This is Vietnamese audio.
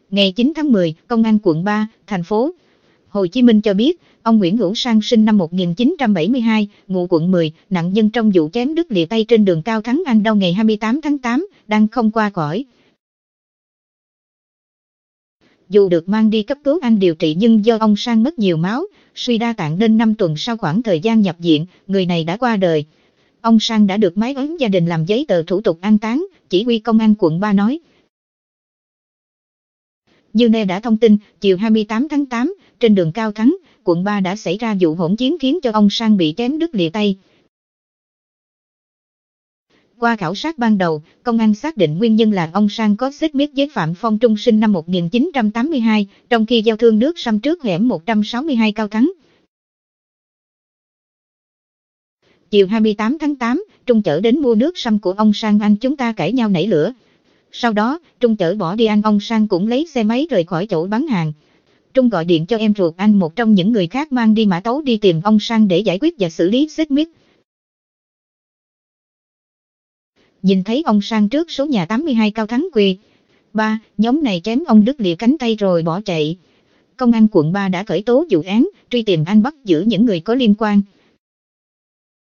Ngày 9 tháng 10, Công an quận 3, thành phố Hồ Chí Minh cho biết, ông Nguyễn Hữu Sang sinh năm 1972, ngụ quận 10, nạn nhân trong vụ chém đứt lìa tay trên đường Cao Thắng Anh Đâu ngày 28 tháng 8, đang không qua cõi. Dù được mang đi cấp cứu anh điều trị nhưng do ông Sang mất nhiều máu, suy đa tạng nên 5 tuần sau khoảng thời gian nhập viện, người này đã qua đời. Ông Sang đã được máy ấm gia đình làm giấy tờ thủ tục an táng, chỉ huy Công an quận 3 nói. Như nơi đã thông tin, chiều 28 tháng 8, trên đường Cao Thắng, quận 3 đã xảy ra vụ hỗn chiến khiến cho ông Sang bị chém đứt lìa tay. Qua khảo sát ban đầu, công an xác định nguyên nhân là ông Sang có xích mích với Phạm Phong Trung sinh năm 1982, trong khi giao thương nước sâm trước hẻm 162 Cao Thắng. Chiều 28 tháng 8, Trung chở đến mua nước sâm của ông Sang anh chúng ta cãi nhau nảy lửa. Sau đó, Trung chở bỏ đi anh ông Sang cũng lấy xe máy rời khỏi chỗ bán hàng. Trung gọi điện cho em ruột anh một trong những người khác mang đi Mã Tấu đi tìm ông Sang để giải quyết và xử lý xích mích. Nhìn thấy ông Sang trước số nhà 82 Cao Thắng Quy 3, nhóm này chém ông đứt lìa cánh tay rồi bỏ chạy. Công an quận 3 đã khởi tố vụ án, truy tìm anh bắt giữ những người có liên quan.